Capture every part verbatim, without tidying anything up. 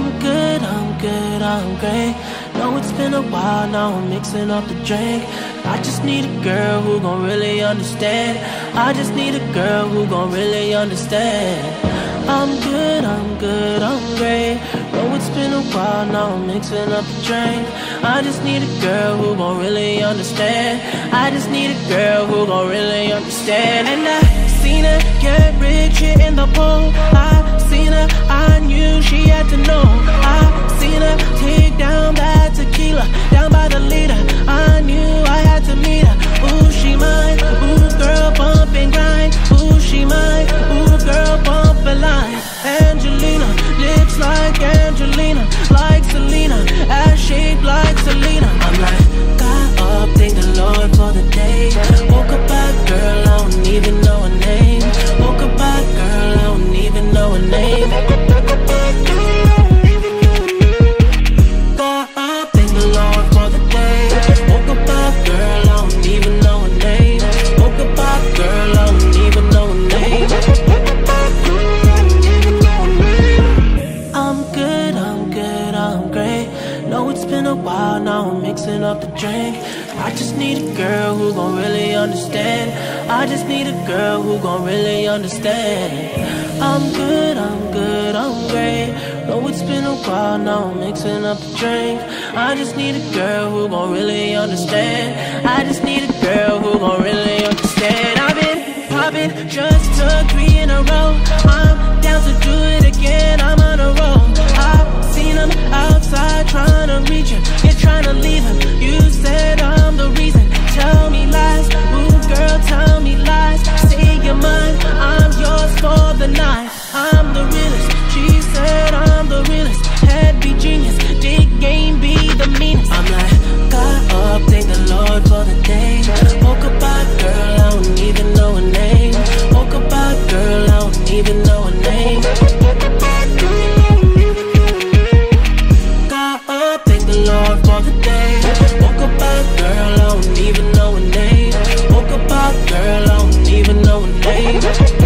I'm good, I'm good, I'm great. Know it's been a while, now I'm mixing up the drink. I just need a girl who gon' really understand. I just need a girl who gon' really understand. I'm good, I'm good, I'm great. Know it's been a while, now I'm mixing up the drink. I just need a girl who gon' really understand. I just need a girl who gon' really understand. And I seen her get rich here in the pool. I seen her, I knew she had to know. I seen her take down that tequila, down by the leader. I knew I had to meet her. Ooh, she mine. Ooh, girl, bump and grind. Ooh, she mine. Ooh, girl, bump a line. Angelina, lips like Angelina, like Selena, ass shaped like Selena. I'm like, got up, thank the Lord for the day. Woke up back, girl, I don't even know her name. Woke up back, girl, I don't even know her name. Got up, thank the Lord for the day. Woke up back, girl, I don't even know her name. Woke up back, girl, I don't even know her name. I'm good, I'm good, I'm great. Know it's been a while, now I'm mixing up the drink. I just need a girl who gon' really understand. I just need a girl who gon' really understand. I'm good, I'm good, I'm great. Know it's been a while, now I'm mixing up the drink. I just need a girl who gon' really understand. I just need a girl who gon' really understand. I've been popping, just took three in a row. I'm down to do it again, I'm on a roll. I've seen him outside trying to reach him, you're trying to leave him. You said I'm the reason, tell me lies. Ooh, girl, tell me lies. Say you're mine, I'm yours for the night. I'm the realest, she said I'm the realest. Head be genius, dig game be the meanest. I'm like, got up, thank the Lord for the day. Woke up back, girl, I don't even know her name. Woke up back, girl, I don't even know her name. Got up, thank the Lord for the day. Woke up back, girl, I don't even know her name. Woke up back, girl, I don't even know her name.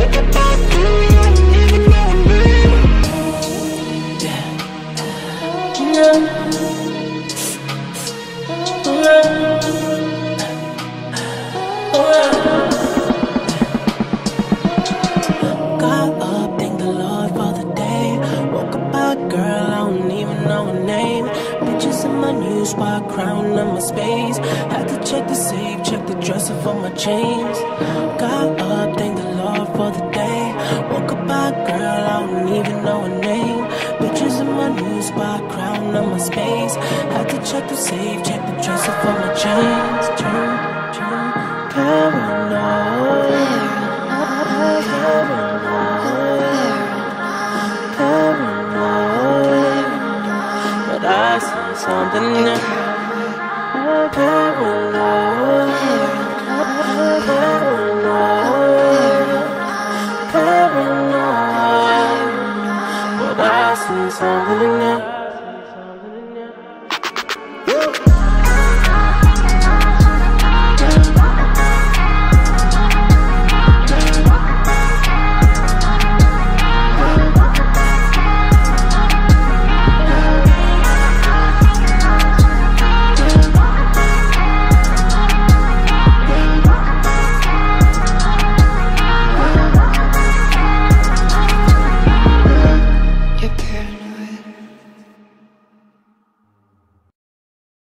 Got up, thank the Lord for the day. Woke up back, girl, I don't even know her name. Bitches in my new spot, crown on my space. Had to check the safe, check the dresser for my chains. Got up, thank the Lord for the day. Woke up back, girl, I don't even know her name. Bitches in my new spot, crown on my space. Had to check the safe, check the dresser for my chains. Turn, turn, paranoid. Paranoid. Paranoid. But I see something new. Paranoid. Paranoid. Paranoid. But I see something